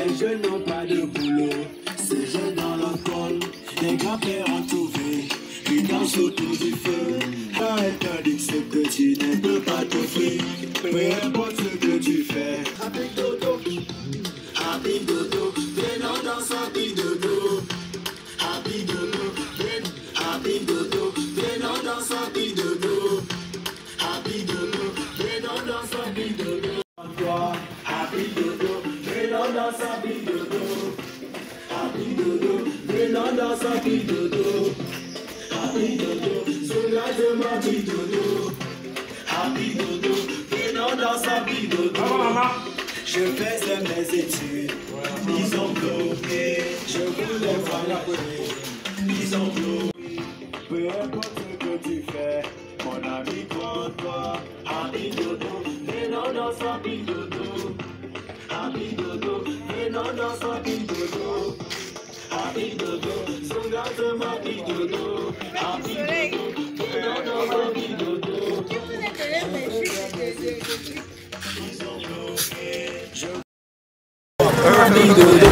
Les jeunes n'ont pas de boulot, se jettent dans l'alcool. Les grands-pères entourés, ils dansent autour du feu. Elle te dit ce que tu ne peux pas t'offrir, peu importe ce que tu fais. Happy dodo, venons dans happy dodo. Happy dodo, venons dans happy dodo. Happy dodo, venons dans happy dodo. Happy dodo, venons dans happy dodo. Happy dodo, venons dans happy dodo. Happy dodo, soulage happy dodo. Happy dodo, venons dans happy dodo. Je faisais mes études, ils ont bloqué. Je voulais voir la clé, ils ont bloqué. Peu importe ce que tu fais, mon ami, prends-toi. Happy dodo, venons dans happy dodo. Happy dodo, venons dans happy dodo. Happy dodo, soulage happy dodo. Happy dodo, venons dans happy dodo. Ils ont bloqué. Happy dodo,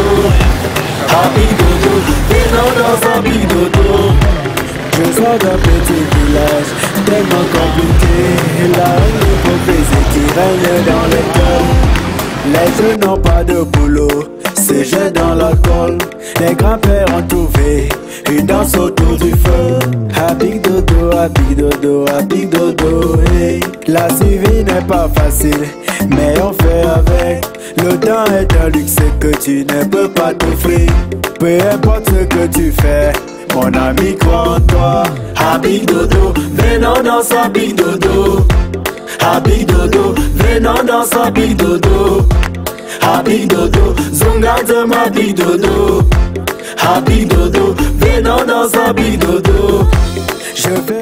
venons dans happy dodo. Je sors d'un petit village tellement compliqué. Là où l'hypocrisie qui règne dans l'école. Les jeunes n'ont pas de boulot, se jettent dans l'alcool. Les grands-pères entourés, ils dansent autour du feu. Happy dodo, happy dodo, happy dodo, hey. La survie n'est pas facile, mais on fait avec. Le temps est un luxe que tu ne peux pas t'offrir. Peu importe ce que tu fais, mon ami, crois en toi. Happy dodo, venons dans happy dodo. Happy dodo, venons dans happy dodo. Happy dodo, zongade happy dodo. Happy dodo, venons dans happy dodo. Je fais